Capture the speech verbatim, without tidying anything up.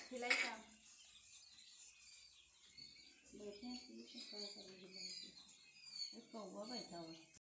खिलाई का बैठने की क्या करेगी? कौवा बैठा हुआ